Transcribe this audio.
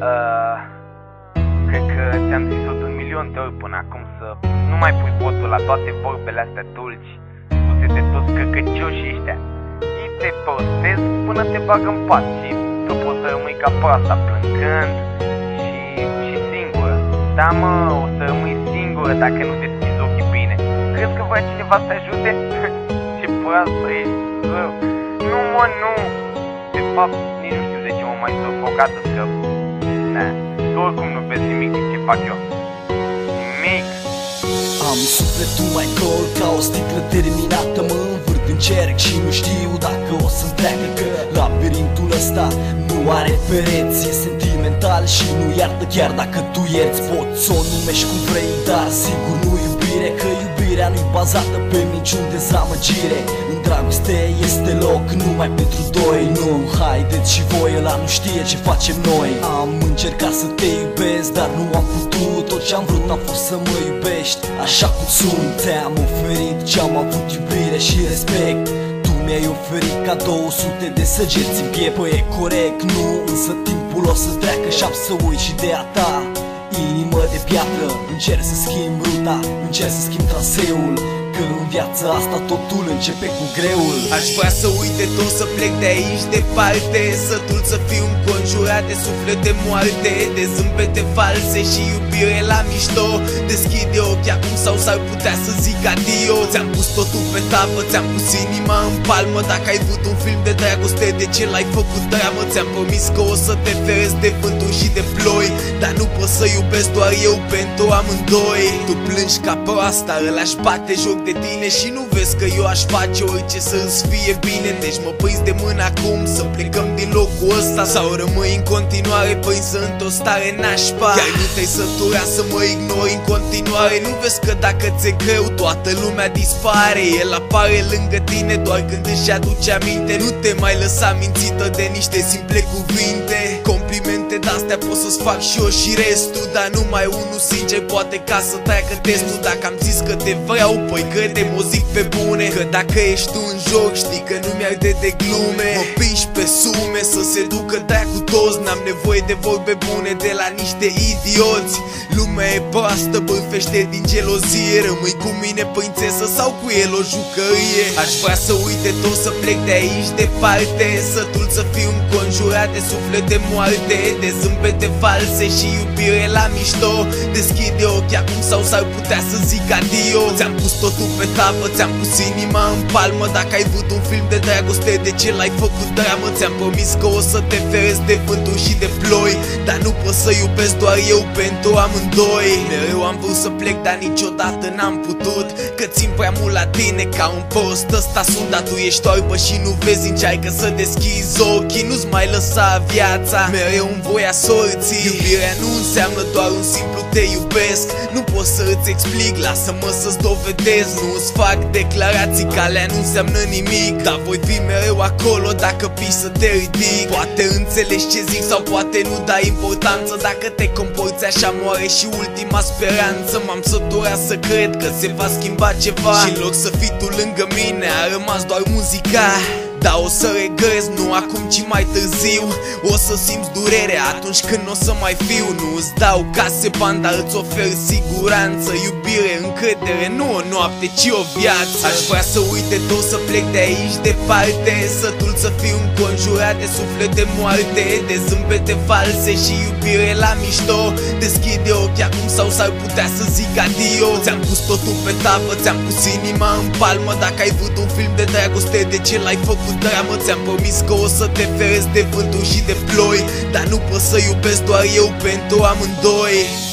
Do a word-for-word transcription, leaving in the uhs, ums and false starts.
Uh, cred că ți-am zis-o de un milion de ori până acum să nu mai pui botul la toate vorbele astea dulci spuse de toți căcăcioșii ăștia. Ei te postez până te bagă în pat și tu poți să rămâi ca pe asta plângând și, și singură. Da mă, o să rămâi singură dacă nu deschizi ochii bine. Crezi că vrea cineva să te ajute? Ce proastă ești, rău. Nu mă, nu. De fapt, nici nu știu de ce mă mai sufocat că... Na, tu oricum nu vezi nimic din ce fac eu. Nimic. Am sufletul mai gol ca o sticlă terminată. Mă învârt în cerc și nu știu dacă o să-mi treacă, că labirintul ăsta nu are pereți. E sentimental și nu iartă chiar dacă tu ierți. Poți să o numești cum vrei, dar sigur nu iubire, că iubirea nu-i bazată pe niciun dezamăgire. În dragoste este loc numai pentru doi. Nu, haideți și voi, ăla nu știe ce facem noi. Am încercat să te iubesc, dar nu am putut. Tot ce-am vrut a fost să mă iubești așa cum sunt. Te-am oferit ce-am avut, iubire și respect. Tu mi-ai oferit ca două sute de săgeți în piept. Păi e corect, nu, însă timpul o să treacă și am să uit și de a ta. Inimă de piatră, încerc să schimb ruta, încerc să schimb traseul, că în viața asta totul începe cu greul. Aș vrea să uit de tot, să plec de aici departe, sătul să fiu înconjurat de suflete moarte, de zâmbete false și iubire la mișto. Deschide ochii acum sau s-ar putea să zic adio. Ți-am pus totul pe tavă, ți-am pus inima în palmă. Dacă ai vrut un film de dragoste, de ce l-ai făcut dramă? Ți-am promis că o să te ferezi de vânturi și de ploi, dar nu pot să iubesc doar eu pentru amândoi. Tu plângi ca proasta, ăla-și bate joc de tine și nu vezi că eu aș face orice să-ți fie bine. Deci mă prinzi de mână acum să plecăm din locul ăsta, sau rămâi în continuare prinsă într-o stare nașpa. Chiar nu te-ai sătura să mă ignori în continuare. Nu vezi că dacă ți-e greu toată lumea dispare. El apare lângă tine doar când își aduce aminte. Nu te mai lăsa mințită de niște simple cuvinte. Complimente de-astea pot să-ți fac și eu și restul, dar numai unul sincer poate ca să treacă testul. Dacă am zis că te vreau, păi crede-mă, o zic pe bune, că dacă ești tu în joc știi că nu mi-arde de glume. Mă piși pe sume să se ducă dracu toți. N-am nevoie de vorbe bune de la niște idioți. Lumea e proastă, bârfește din gelozie. Rămâi cu mine prințesă sau cu el o jucărie? Aș vrea să uit de tot, să plec de aici departe, sătul să fiu înconjurat de suflete moarte, de zâmbete false și iubire la mișto. Deschide ochii acum sau s-ar putea să zic adio. Ți-am pus totul pe tavă, ți-am pus inima în palmă. Dacă ai vrut un film de dragoste, de ce l-ai făcut dramă? Ți-am promis că o să te ferezi de vânturi și de ploi, dar nu pot să iubesc doar eu pentru amândoi. Mereu am vrut să plec, dar niciodată n-am putut, că țin prea mult la tine ca un post. Ăsta sunt, dar tu ești oarbă și nu vezi. Încearcă să deschizi ochii, nu-ți mai lăsa viața mereu în voia sorții. Iubirea nu înseamnă doar un simplu te iubesc. Nu pot să îți explic, lasă-mă să-ți dovedesc. Nu-ți fac declarații, calea nu înseamnă nimic, dar voi fi mereu acolo dacă piși să te ridic. Poate înțelegi ce zic sau poate nu dai importanță. Dacă te comporți așa moare și ultima speranță. M-am săturat să cred că se va schimba ceva și în loc să fii tu lângă mine a rămas doar muzica. Dar o să regrezi, nu acum ci mai târziu. O să simți durerea atunci când o să mai fiu. Nu îți dau case bani, dar îți ofer siguranță, iubire, încredere, nu o noapte, ci o viață. Aș vrea să uit de tot, să plec de aici departe, sătul să fiu înconjurat de suflete moarte, de zâmbete false și iubire la mișto. Deschide ochii acum sau s-ar putea să zic adio. Ți-am pus totul pe tavă, ți-am pus inima în palmă. Dacă ai vrut un film de dragoste, de ce l-ai făcut dramă? Ți-am promis că o să te ferezi de vânturi și de ploi, dar nu pot să iubesc doar eu pentru amândoi.